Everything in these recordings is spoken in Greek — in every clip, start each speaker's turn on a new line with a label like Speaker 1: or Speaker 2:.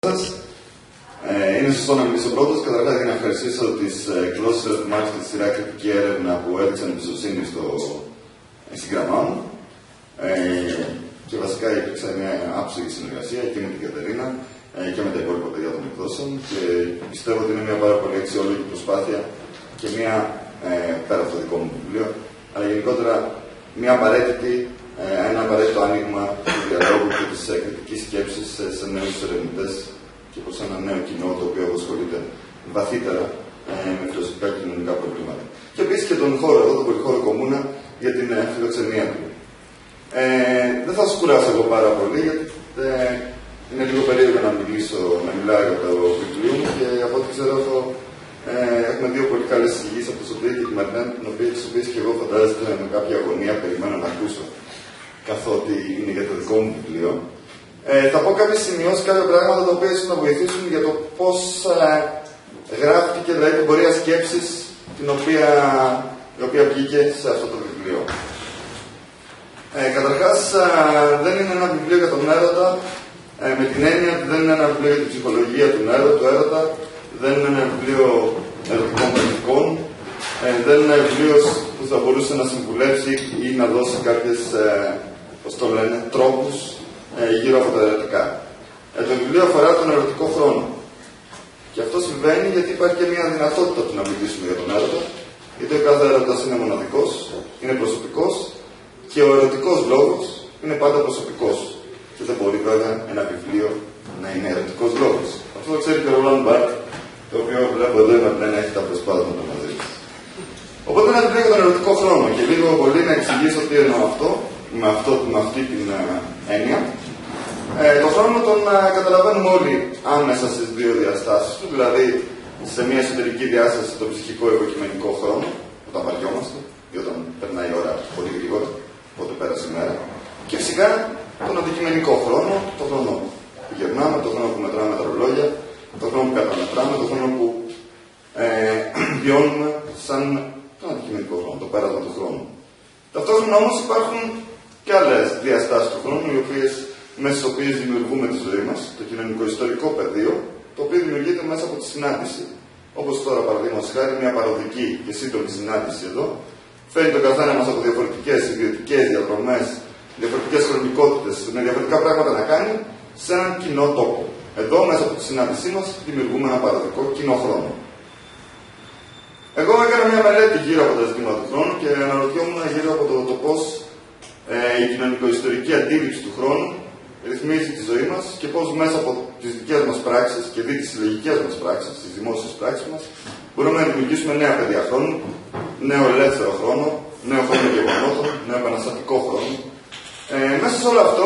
Speaker 1: Είναι σωστό να μιλήσω πρώτος. Καταρχάς, για να ευχαριστήσω τις εκδόσεις του Μάρξ και τη σειρά κριτική έρευνα που έδειξαν εμπιστοσύνη στο σύγγραμμά μου. Και βασικά υπήρξε μια άψογη συνεργασία και με την Κατερίνα και με τα υπόλοιπα παιδιά των εκδόσεων. Και πιστεύω ότι είναι μια πάρα πολύ αξιόλογη προσπάθεια και μια, πέρα από το δικό μου βιβλίο, αλλά γενικότερα ένα απαραίτητο άνοιγμα του διαλόγου και της κριτικής σκέψης σε νέους ερευνητές και προς ένα νέο κοινό το οποίο ασχολείται βαθύτερα με φιλοσοφικά και κοινωνικά προβλήματα. Και επίσης και τον χώρο εδώ, τον πολυχώρο Κομμούνα, για την φιλοξενία του. Δεν θα σας κουράσω εγώ πάρα πολύ, γιατί είναι λίγο περίεργο να μιλάω για το βιβλίο μου και από ό,τι ξέρω έχουμε δύο πολύ καλές εισηγήσεις από το Σωτήρη και τη Μαρινά, τις οποίες και εγώ φαντάζεστε με κάποια αγωνία περιμένω να ακούσω, καθότι είναι για το δικό μου βιβλίο. Θα πω κάποιες σημειώσεις, κάποια πράγματα τα οποία ίσως να βοηθήσουν για το πώς γράφτηκε, δηλαδή την πορεία σκέψης η οποία βγήκε σε αυτό το βιβλίο. Καταρχάς, δεν είναι ένα βιβλίο για τον έρωτα, με την έννοια ότι δεν είναι ένα βιβλίο για την ψυχολογία του έρωτα, δεν είναι ένα βιβλίο ερωτικών πρακτικών, δεν είναι ένα βιβλίο που θα μπορούσε να συμβουλεύσει ή να δώσει κάποιες, τρόπους γύρω από τα ερωτικά. Το βιβλίο αφορά τον ερωτικό χρόνο. Και αυτό συμβαίνει γιατί υπάρχει και μια δυνατότητα του να μιλήσουμε για τον έρωτα, γιατί ο κάθε έρωτας είναι μοναδικός, είναι προσωπικός και ο ερωτικός λόγος είναι πάντα προσωπικός. Και δεν μπορεί βέβαια ένα βιβλίο να είναι ερωτικός λόγος. Αυτό το ξέρει και ο Ρολάν Μπάρτς, το οποίο βλέπω εδώ να έχει τα προσπάσματα μαζί μας. Οπότε ένα βιβλίο για τον ερωτικό χρόνο και λίγο πολύ να εξηγήσω τι εννοώ με αυτή την έννοια. Το χρόνο τον καταλαβαίνουμε όλοι άμεσα στις δύο διαστάσεις του, δηλαδή σε μια εσωτερική διάσταση το ψυχικό υποκειμενικό χρόνο, όταν βαριόμαστε ή όταν περνάει η ώρα πολύ γρήγορα, οπότε πέρασε η μέρα. Και φυσικά τον αντικειμενικό χρόνο, τον χρόνο που γερνάμε, τον χρόνο που μετράμε τα ρολόγια, τον χρόνο που καταμετράμε, τον χρόνο που βιώνουμε σαν τον αντικειμενικό χρόνο, το πέρασμα του χρόνου. Ταυτόχρονα όμως υπάρχουν και άλλες διαστάσεις του χρόνου, μέσα στις οποίες δημιουργούμε τη ζωή μας, το κοινωνικο-ιστορικό πεδίο, το οποίο δημιουργείται μέσα από τη συνάντηση. Όπως τώρα, παραδείγματος χάρη, μια παροδική και σύντομη συνάντηση εδώ, φέρνει τον καθένα μας από διαφορετικές ιδιωτικές διαδρομές, διαφορετικές χρονικότητες, με διαφορετικά πράγματα να κάνει, σε έναν κοινό τόπο. Εδώ, μέσα από τη συνάντησή μας, δημιουργούμε ένα παροδικό κοινό χρόνο. Εγώ έκανα μια μελέτη γύρω από τα ζητήματα του χρόνου και αναρωτιόμουν γύρω από το πώς η κοινωνικο-ιστορική αντίληψη του χρόνου ρυθμίζει τη ζωή μας και πώς μέσα από τις δικές μας πράξεις και δι' τις συλλογικές μας πράξεις, τις δημόσιες πράξεις μας, μπορούμε να δημιουργήσουμε νέα πεδία χρόνου, νέο ελεύθερο χρόνο, νέο χρόνο γεγονότων, νέο επαναστατικό χρόνο. Μέσα σε όλο αυτό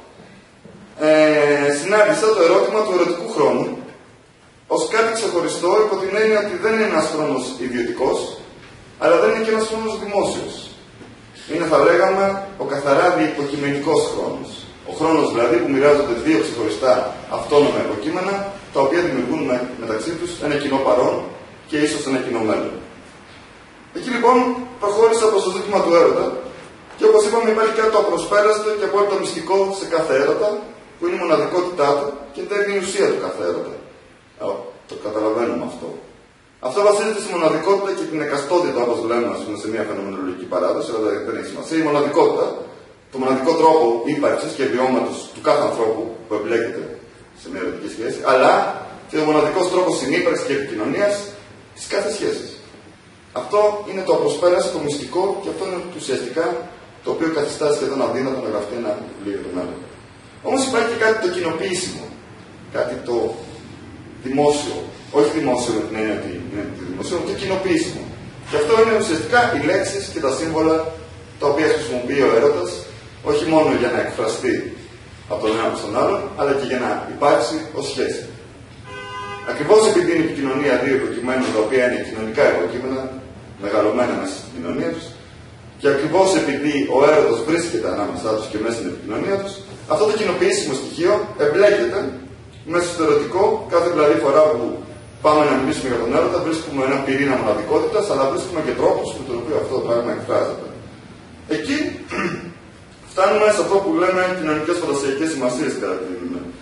Speaker 1: συνάντησα το ερώτημα του ερωτικού χρόνου ως κάτι ξεχωριστό, υπό την έννοια ότι δεν είναι ένας χρόνος ιδιωτικός, αλλά δεν είναι και ένας χρόνος δημόσιος. Είναι, θα λέγαμε, ο καθαρά διυποκειμενικός χρόνος. Ο χρόνος δηλαδή που μοιράζονται δύο ξεχωριστά αυτόνομα υποκείμενα, τα οποία δημιουργούν μεταξύ τους ένα κοινό παρόν και ίσως ένα κοινό μέλλον. Εκεί λοιπόν προχώρησα προς το ζήτημα του έρωτα και όπως είπαμε υπάρχει κάτι το απροσπέραστο και απόλυτα μυστικό σε κάθε έρωτα, που είναι η μοναδικότητά του και είναι η ουσία του κάθε έρωτα. Το καταλαβαίνουμε αυτό. Αυτό βασίζεται στη μοναδικότητα και την εκαστότητα, όπως λέμε, σε μια φαινομενολογική παράδοση, αλλά δεν έχει σημασία. Η μοναδικότητα, το μοναδικό τρόπο ύπαρξης και βιώματος του κάθε ανθρώπου που εμπλέκεται σε μια ερωτική σχέση, αλλά και ο μοναδικός τρόπος συνύπαρξης και επικοινωνίας της κάθε σχέσης. Αυτό είναι το απροσπέραστο, το μυστικό και αυτό είναι ουσιαστικά το οποίο καθιστά σχεδόν αδύνατο να γραφτεί ένα βιβλίο για τον άλλο. Όμως υπάρχει και κάτι το κοινοποιήσιμο, κάτι το δημόσιο, όχι δημόσιο με την έννοια ότι είναι δημοσίο, το κοινοποιήσιμο. Και αυτό είναι ουσιαστικά οι λέξεις και τα σύμβολα τα οποία χρησιμοποιεί ο έρωτας, όχι μόνο για να εκφραστεί από τον ένα προς τον άλλον, αλλά και για να υπάρξει ως σχέση. Ακριβώς επειδή είναι η επικοινωνία δύο υποκειμένων, τα οποία είναι κοινωνικά υποκείμενα, μεγαλωμένα μέσα στην κοινωνία τους, και ακριβώς επειδή ο έρωτας βρίσκεται ανάμεσά τους και μέσα στην επικοινωνία τους, αυτό το κοινοποιήσιμο στοιχείο εμπλέκεται μέσα στο ερωτικό, κάθε δηλαδή φορά που πάμε να μιλήσουμε για τον έρωτα, βρίσκουμε ένα πυρήνα μοναδικότητας, αλλά βρίσκουμε και τρόπους με τον οποίο αυτό το πράγμα εκφράζεται. Εκεί φτάνουμε σε αυτό που λέμε κοινωνικές φαντασιακές σημασίες κατά τη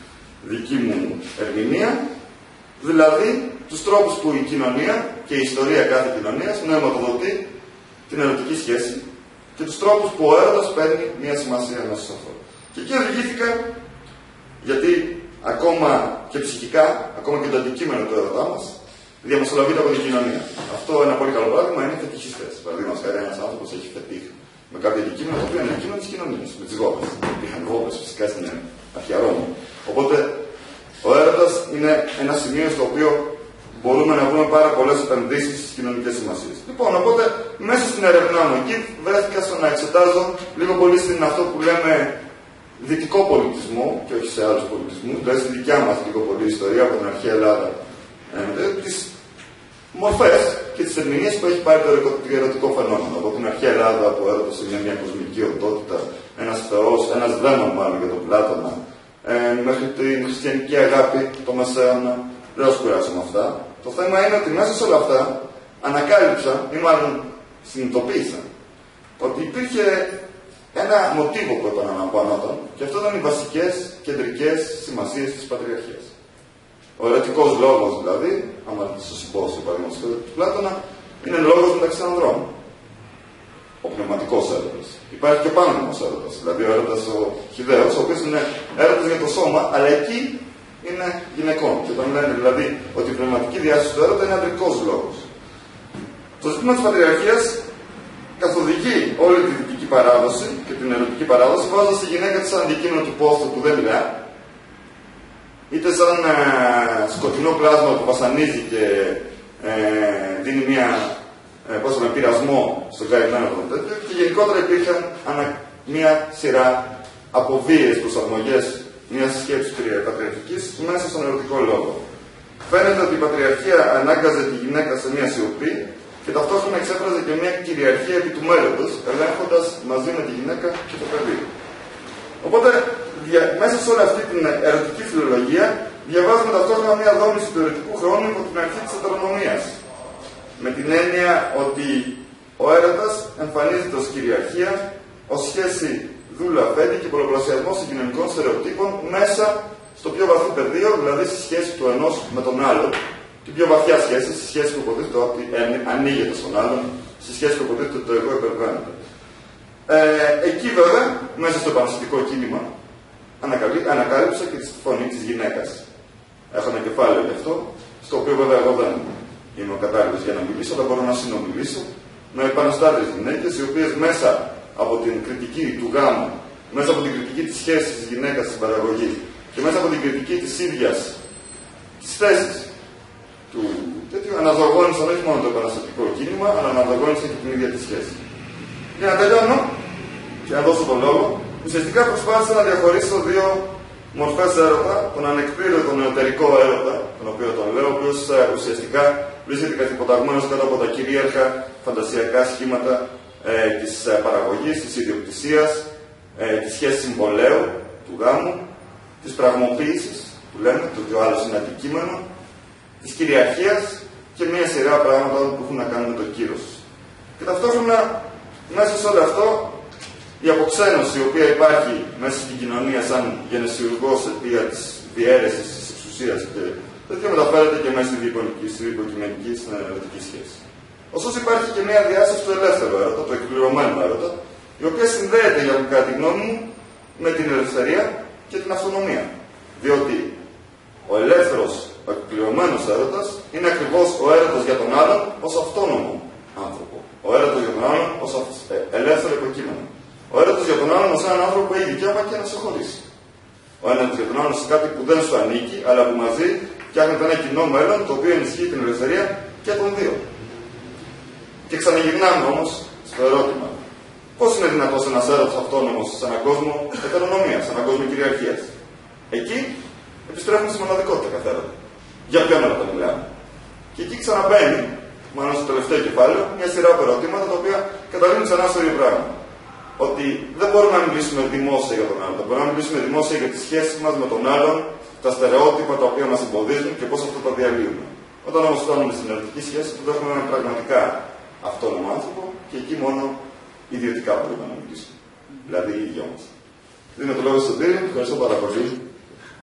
Speaker 1: δική μου ερμηνεία, δηλαδή τους τρόπους που η κοινωνία και η ιστορία κάθε κοινωνίας νοηματοδοτεί την ερωτική σχέση και τους τρόπους που ο έρωτας παίρνει μια σημασία μέσα σε αυτό. Και εκεί οδηγήθηκα, γιατί ακόμα και ψυχικά, ακόμα και το αντικείμενο του έρωτά μας, διαμεσολαβείται από την κοινωνία. Αυτό ένα πολύ καλό παράδειγμα είναι οι φετιχιστές. Παραδείγματος χάρη, ένας άνθρωπος έχει φετίχ με κάποιο αντικείμενο το οποίο είναι αντικείμενο της κοινωνίας, με τις γόβες. Υπήρχαν γόβες φυσικά στην αρχαία Ρώμη. Οπότε ο έρωτας είναι ένα σημείο στο οποίο μπορούμε να βρούμε πάρα πολλές επενδύσεις στις κοινωνικές σημασίες. Λοιπόν, οπότε μέσα στην ερευνά μου εκεί βρέθηκα στο να εξετάζω λίγο πολύ στην αυτό που λέμε δυτικό πολιτισμό και όχι σε άλλους πολιτισμούς, δηλαδή στη δικιά μας λίγο πολύ ιστορία από την αρχαία Ελλάδα, τις μορφές και τις ερμηνείες που έχει πάρει το ερωτικό φαινόμενο. Από την αρχαία Ελλάδα που έρωτας είναι μια κοσμική οντότητα, ένας θεός, ένας δαίμον μάλλον για τον Πλάτωνα, μέχρι την χριστιανική αγάπη, το Μεσαίωνα. Δεν θα σκουράσω με αυτά. Το θέμα είναι ότι μέσα σε όλα αυτά ανακάλυψα, ή μάλλον συνειδητοποίησα, ότι υπήρχε ένα μοτίβο που επαναλαμβανόταν, και αυτό ήταν οι βασικές κεντρικές σημασίες της Πατριαρχίας. Ο ερωτικός λόγος, δηλαδή, άμα στο συμπόσιο παραδείγματος του Πλάτωνα, είναι λόγος μεταξύ ανδρών. Ο πνευματικός έρωτας. Υπάρχει και ο πάνδρομος έρωτας, δηλαδή ο έρωτας ο χυδαίος, ο οποίος είναι έρωτας για το σώμα, αλλά εκεί είναι γυναικών. Και όταν λένε δηλαδή ότι η πνευματική διάσταση του έρωτα είναι αντρικός λόγος. Το ζήτημα της Πατριαρχίας καθοδηγεί όλη τη δυτική παράδοση και την ερωτική παράδοση, βάζοντας τη γυναίκα της σαν αντικείμενο του πόστου που δεν μιλά, είτε σαν σκοτεινό πλάσμα που βασανίζει και δίνει με πειρασμό στον καημένο των τέτοιων, και γενικότερα υπήρχαν μια σειρά από βίαιες προσαρμογές μιας σκέψης πατριαρχικής μέσα στον ερωτικό λόγο. Φαίνεται ότι η Πατριαρχία ανάγκαζε τη γυναίκα σε μια σιωπή και ταυτόχρονα εξέφραζε και μια κυριαρχία επί του μέλλοντος, ελέγχοντας μαζί με τη γυναίκα και το παιδί. Οπότε, μέσα σε όλη αυτή την ερωτική φιλολογία, διαβάζουμε ταυτόχρονα μια δόμηση του ερωτικού χρόνου από την αρχή της ετερονομίας. Με την έννοια ότι ο έρωτας εμφανίζεται ως κυριαρχία, ως σχέση δούλου-αφέντη και πολλαπλασιασμός κοινωνικών στερεοτύπων μέσα στο πιο βαθύ πεδίο, δηλαδή στη σχέση του ενός με τον άλλον, την πιο βαθιά σχέση, στη σχέση που υποτίθεται ότι ανοίγεται στον άλλον, στη σχέση που υποτίθεται ότι το εγώ υπερβαίνεται. Εκεί βέβαια, μέσα στο επαναστατικό κίνημα, ανακάλυψα και τη φωνή της γυναίκας. Έχω ένα κεφάλαιο γι' αυτό, στο οποίο βέβαια εγώ δεν είμαι ο κατάλληλος για να μιλήσω, αλλά μπορώ να συνομιλήσω με επαναστάτες γυναίκες, οι οποίες μέσα από την κριτική του γάμου, μέσα από την κριτική της σχέσης της γυναίκας στην παραγωγή και μέσα από την κριτική της ίδιας της θέσης του τέτοιου, αναζωογόνησαν όχι μόνο το επαναστατικό κίνημα, αλλά αναζωογόνησαν και την ίδια τη σχέση. Για να τελειώνω και να δώσω τον λόγο, ουσιαστικά προσπάθησα να διαχωρίσω δύο μορφές έρωτα, τον ανεκπλήρωτο νεωτερικό έρωτα, τον οποίο τον λέω, ο οποίος ουσιαστικά βρίσκεται καθυποταγμένος κάτω από τα κυρίαρχα φαντασιακά σχήματα της παραγωγής, της ιδιοκτησίας, της σχέσης συμβολέου, του γάμου, της πραγμοποίησης, που λέμε, το ότι ο άλλος είναι αντικείμενο, της κυριαρχίας και μια σειρά πράγματα που έχουν να κάνουν με το κύρος. Και ταυτόχρονα, μέσα σε όλο αυτό, η αποξένωση η οποία υπάρχει μέσα στην κοινωνία σαν γενεσιουργός αιτία της διαίρεσης της εξουσίας και τέτοιο μεταφέρεται και μέσα στην διποκειμενική, στην ερωτική σχέση. Ωστόσο υπάρχει και μια διάσταση του ελεύθερου έρωτα, το εκπληρωμένο έρωτα, η οποία συνδέεται, κατά τη γνώμη μου, με την ελευθερία και την αυτονομία. Διότι ο ελεύθερος, ο εκπληρωμένος έρωτας είναι ακριβώς ο έρωτας για τον άλλον ως αυτόνομο άνθρωπο. Ο έρωτας για τον άλλον ως ελεύθερο υποκείμενο. Ο έρωτας για τον άλλον ως έναν άνθρωπο που έχει δικαίωμα και να σε χωρίσει. Ο έρωτας για τον άλλον σε κάτι που δεν σου ανήκει, αλλά που μαζί φτιάχνεται ένα κοινό μέλλον το οποίο ενισχύει την ελευθερία και των δύο. Και ξαναγυρνάμε όμως στο ερώτημα. Πώς είναι δυνατός ένας έρωτας αυτόνομος σε έναν κόσμο ετερονομίας, σε έναν κόσμο κυριαρχίας? Εκεί επιστρέφουμε στη μοναδικότητα κάθε έρωτα. Για ποιον έρωτα μιλάμε? Και εκεί ξαναμπαίνει, μάλλον στο τελευταίο κεφάλαιο, μια σειρά από ερωτήματα τα οποία καταλήγουν ξανά στο ίδιο πράγμα. Ότι δεν μπορούμε να μιλήσουμε δημόσια για τον άλλον. Μπορούμε να μιλήσουμε δημόσια για τις σχέσεις μας με τον άλλον, τα στερεότυπα τα οποία μας εμποδίζουν και πώς αυτό τα διαλύουμε. Όταν όμως φτάνουμε στην ερωτική σχέση, τότε έχουμε έναν πραγματικά αυτόνομο άνθρωπο και εκεί μόνο ιδιωτικά μπορούμε να μιλήσουμε. Δηλαδή οι δυο μας. Δίνω το λόγο στον Τύρι, ευχαριστώ πάρα πολύ.